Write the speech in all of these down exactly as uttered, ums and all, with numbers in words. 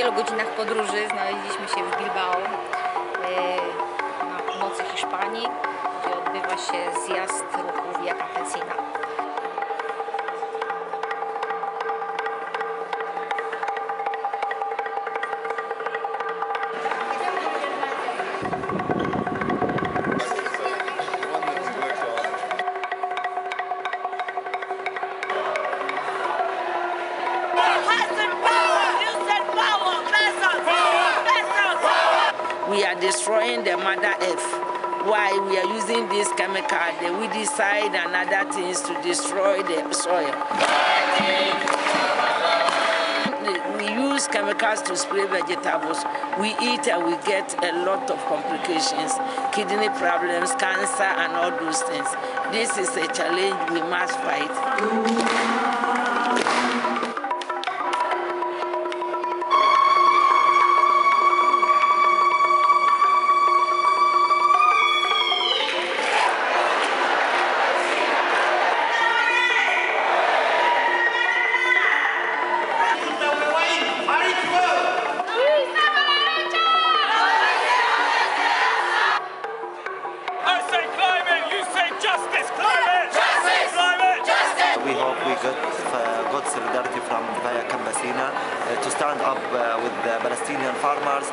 wielu godzinach podróży znaleźliśmy się w Bilbao, na północy Hiszpanii, gdzie odbywa się zjazd ruchu Via Campesina. We are destroying the Mother Earth. Why we are using this chemical, the weedicide and other things to destroy the soil. We use chemicals to spray vegetables. We eat and we get a lot of complications, kidney problems, cancer and all those things. This is a challenge we must fight. We hope we got uh, good solidarity from Via Campesina uh, to stand up uh, with the Palestinian farmers.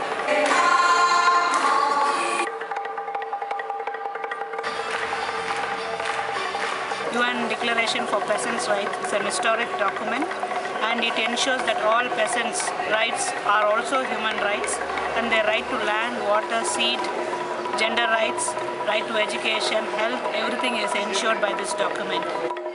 U N Declaration for Peasants' Rights is an historic document, and it ensures that all peasants' rights are also human rights, and their right to land, water, seed, gender rights, right to education, health, everything is ensured by this document.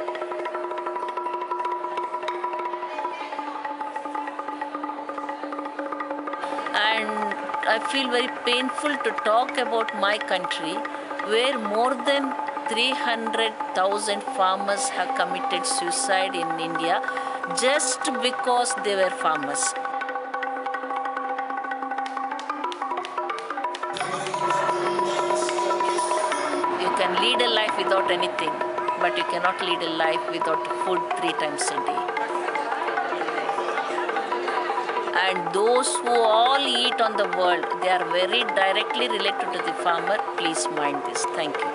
And I feel very painful to talk about my country, where more than three hundred thousand farmers have committed suicide in India just because they were farmers. You can lead a life without anything, but you cannot lead a life without food three times a day. And those who all eat on the world, they are very directly related to the farmer. Please mind this. Thank you.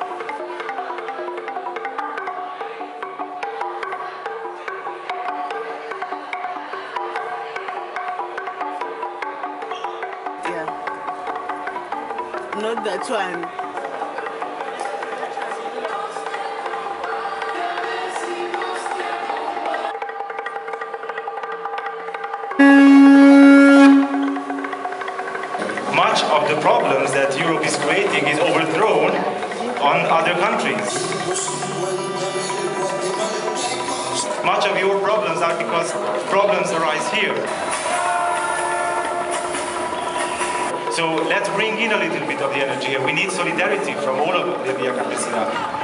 Yeah. Not that one. Much of the problems that Europe is creating is overthrown on other countries. Much of your problems are because problems arise here. So let's bring in a little bit of the energy, and we need solidarity from all of the Via Campesina.